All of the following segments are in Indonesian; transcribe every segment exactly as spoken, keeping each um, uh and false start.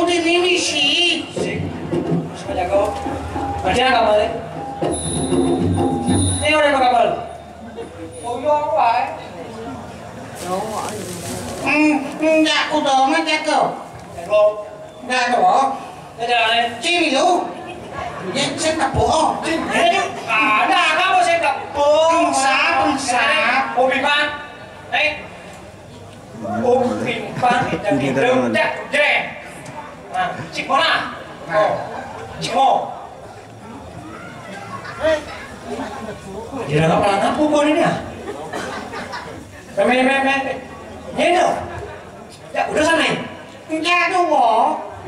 di ini sih. Sengaja kau. Baca kapal. Ini orang kapal. Oh yo apa? Hmm, enggak udah ngajak kau. Enggak. Enggak kau. Jalan. Sini lu. Ya, saya tak bohong. Ini ada kamu saya tak bohong. Bangsa, bangsa. Oh bimban. Eh. Oh bimban. Jadi rendah deh. Nah, cik mana? Oh, cik mo. Jangan apa apa pukul ini ya. Meme meme meme. Ini dong. Ya udah sana. Enggak tuh boh.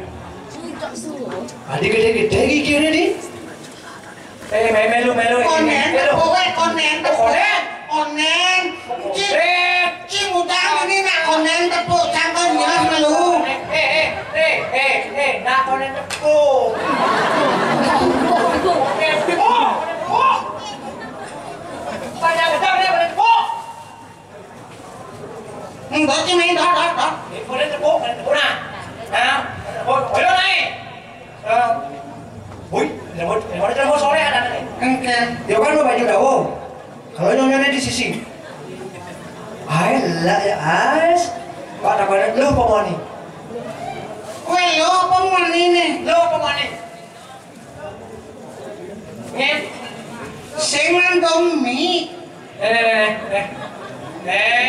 Adik gede-gede gini di. Eh melu melu. Konen, kowe konen, konen, konen. Cik, cik utang ini nak konen tepuk cangkem jelas melu. Eh eh eh eh eh nak konen tepuk. Konen tepuk, tepuk. Saya betul dia konen tepuk. Enggak sih main dah dah dah. Konen tepuk, konen tepuk nah. Nah, tepuk, boleh naik. Eh, wih, mau mau ada mau sore ada nih. Enggak. Dia kan mau baju dawo. Kalau nyonyanya di sisi. Ay, lah ya as. Pak ada pada lu pemani. Kowe lo pemani nih. Lu pemani. Ngen. Sing nandong mie. Eh, eh, eh. Eh.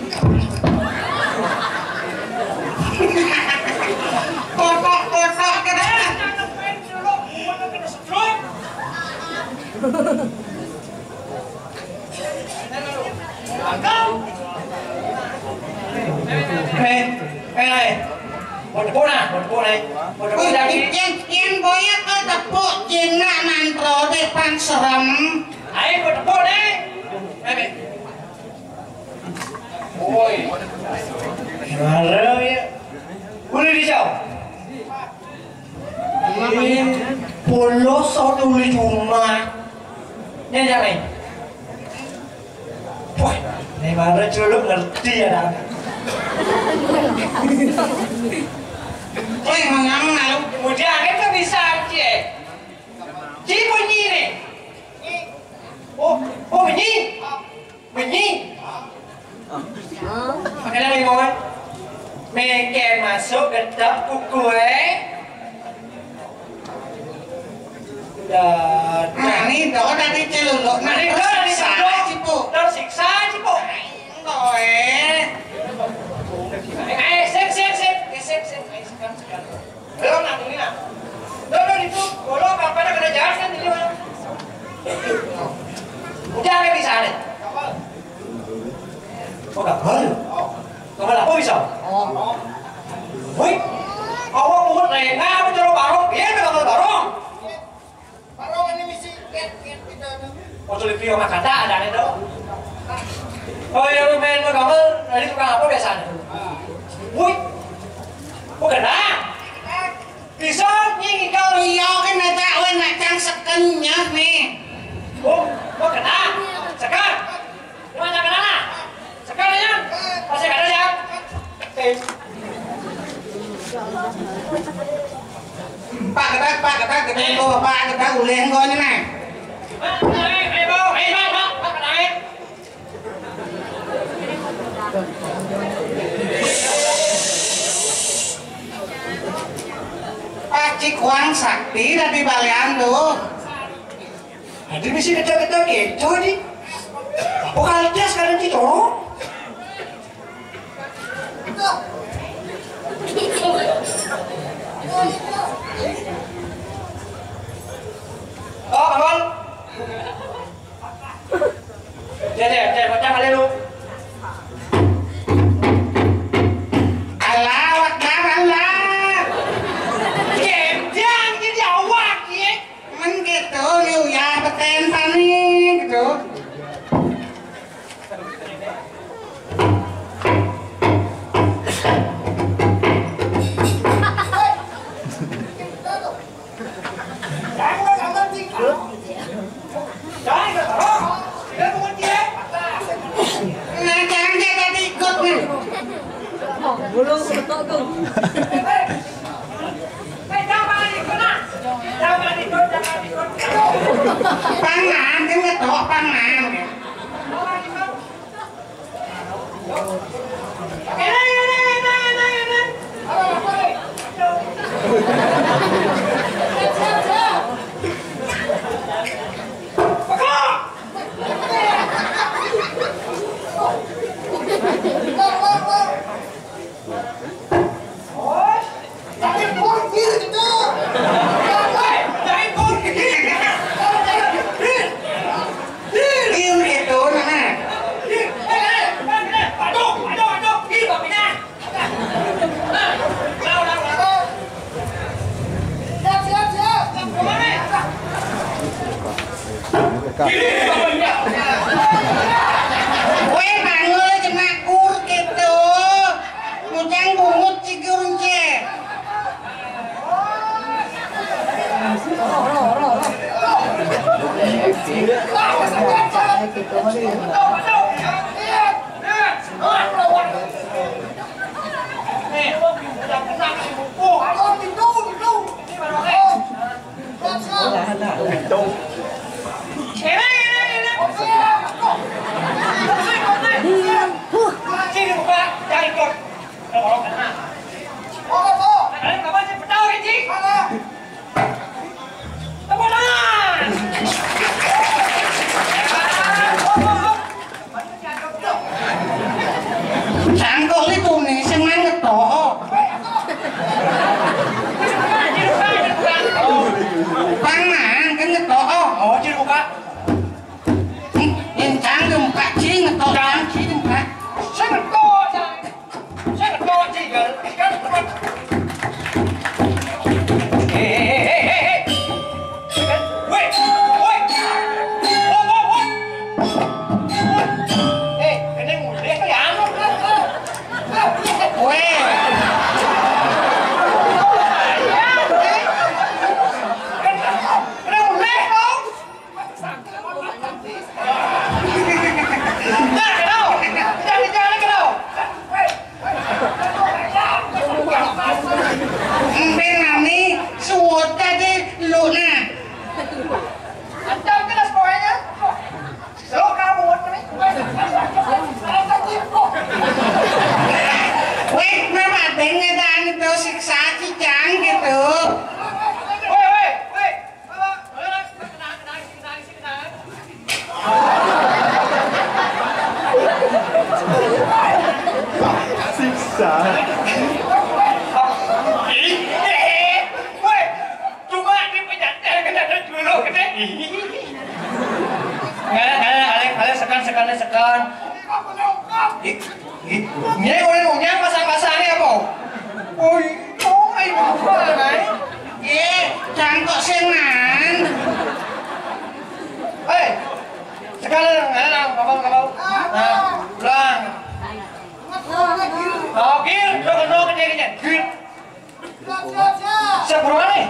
Kotak-kotak kita. Eh, eh, eh. Mau tepuk nah, mau tepuk nih. Mau tepuk lagi. Yang yang boyak kau tepuk cina mantro depan serem. Ayo mau tepuk nih. Eh, Woi. Gimana ya? Boleh dijauh. Ini polos atau di rumah. Ini jangan. Wah, ini mana culuk ngerti ya. Kowe ngomong malu. Kemudian kita bisa aja. Ci bunyi nih. Oh, oh bunyi. Bunyi. Pakai lagi mau. Mengke masuk ke dalam kue. Dan Nah, ini dah tadi celuluk. Nah, Mari ini kita tersiksa, disiksa, Cipu. tersiksa, Cipu. Kowe. Eh, sip, sip, sip, sip, sip, sekarang, sekarang. Belum nak ini nak. Belum itu, kalau kapan ada jalan kan ini mana? Udah apa bisa ada? Oh, kapal. Kapal apa bisa? Oh. Wih, awak mulut renga, bicara barong, dia kapal barong. Barong ini misi ket ket kita. Waktu di Prio Makata ada nih dong. Oh ya lu main kapal dari tukang apa biasanya? Wih, oh kena. Bisa nyingi kau. Iya kan ada kowe nak cang sekenyah nih. Oh, oh kena. Sekar. Gimana kena? Sekar ya? Masih ada ya? Pak ketat, pak ketat, ketat kau, pak ketat ulen kau ini nih. Eh, eh, bau, eh, bau, bau, bau kena eh. Pak Cikwang sakti tapi balian tuh. Ada misi kecil-kecil gitu nih. Oh kalian sekarang di corong. Oh, kawan. Jadi, jadi macam mana lu? Allah Akbar Allah. Jangan jadi awak ya. Men gitu, nih ya beten panik gitu. Nah, jangan dia tadi ikut nih. Belum betul tuh. Pangan kan ngetok pangan. Weh bangun cenakur gitu, mujang bungut cigurunce. Sangkong itu nih senang ngetok. Pangan kan ngetok. Oh, ciri buka. Yang canggih muka ciri ngetok dan ciri muka. Saya ngetok, saya ngetok ciri kan. Hehehe. Wait, wait. Woi, woi, woi. Eh, ini mulai ke yang. Weh. Bên nào đi sụt ra đi lụn à. Anh trong cái là sport nhá. Số cao một đấy. Weh, mà bạn đến người ta đi tớ xích xá chứ chán cái tớ. Woi, woi, woi. Siksa. Woi, cuma ini penyanyi kena dulu kena. Nggak, nggak, kalian sekan, sekan, sekan. Ini orang punya pasang-pasang ini apa? Oh, itu ayo apa nih? Eh, cangkok sengan. Hei, sekarang, sekarang, kamu, kamu, nah, pulang. Oh, gil, lo kena kenyang-kenyang, gil. Siap berapa nih?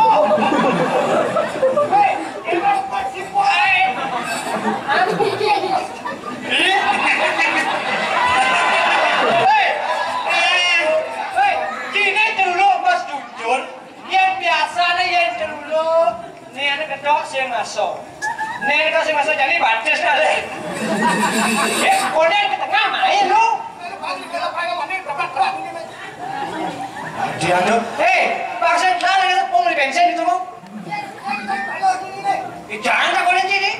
Hei, ini pasti buat. Hei, hei, gini dulu Mas Jujur, yang biasa nih yang dulu, nih ada kedok sih masuk, nih kedok sih masuk jadi batas kali. Eh, konen ke tengah main lu. Dia tuh, hei, paksa nala kita pun di bensin itu mau. Jangan tak konen sini.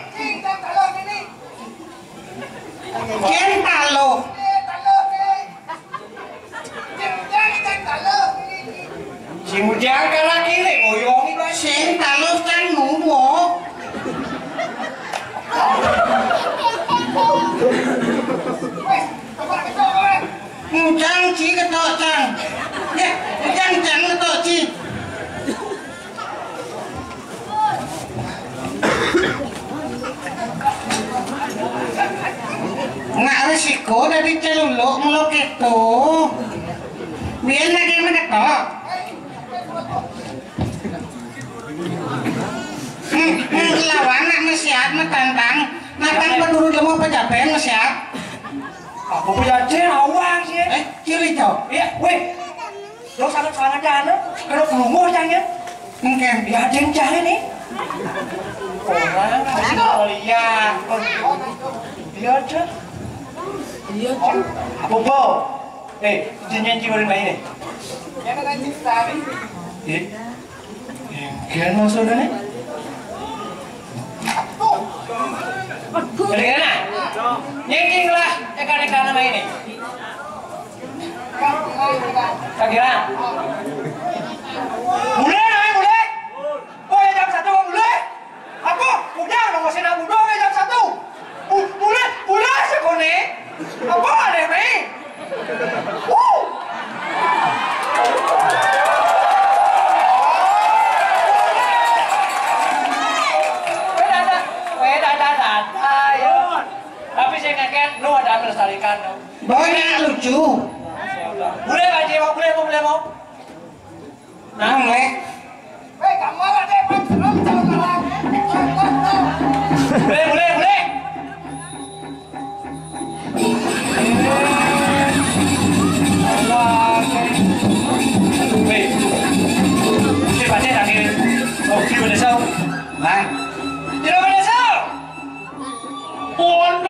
Kian talo. Si Mujang kalah kiri, ngoyongi bang. Sen talo kan nubo. Mujang ci ketok cang. Ya, mujang cang ketok ci. Nggak risiko dari celuluk meluk itu. Biar lagi mendetok. Hmm, hmm, lawan nak mesiat mentantang. Natang penduduk lemah pejabat mesiat. Aku punya jen awang sih. Eh, ciri cok. Iya, weh. Lo sangat sangat jalan, kalau kelumur jangan. Mungkin. Ya jen jalan nih. Orang kasih mau lihat. Dia aja. Iya aja. Apa bau? Eh, jenjen ciurin bayi nih. Yang ada cinta nih. Eh, yang maksudnya nih? Dari mana? Nyengking lah, ikan-ikan nama ini. Kira-kira? Boleh namanya boleh? Oh ya jam satu boleh? Aku udah nunggu sini aku doang jam satu. Boleh, boleh sekone. Apa ada nih? Uh. Tapi saya ngeket, lu ada melestarikan dong. Banyak lucu. Boleh Pak Ji, mau boleh mau boleh mau. Nah, boleh. Hei, kamu ada deh, Pak.